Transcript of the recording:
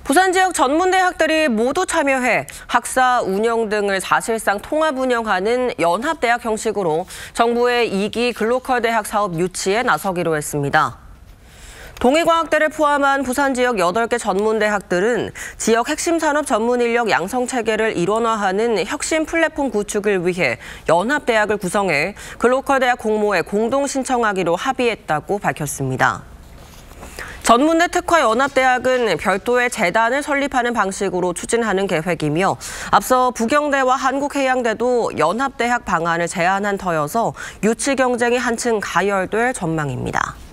부산 지역 전문대학들이 모두 참여해 학사 운영 등을 사실상 통합 운영하는 연합대학 형식으로 정부의 2기 글로컬 대학 사업 유치에 나서기로 했습니다. 동의과학대를 포함한 부산 지역 8개 전문대학들은 지역 핵심 산업 전문 인력 양성 체계를 일원화하는 혁신 플랫폼 구축을 위해 연합대학을 구성해 글로컬 대학 공모에 공동 신청하기로 합의했다고 밝혔습니다. 전문대 특화 연합대학은 별도의 재단을 설립하는 방식으로 추진하는 계획이며 앞서 부경대와 한국해양대도 연합대학 방안을 제안한 터여서 유치 경쟁이 한층 가열될 전망입니다.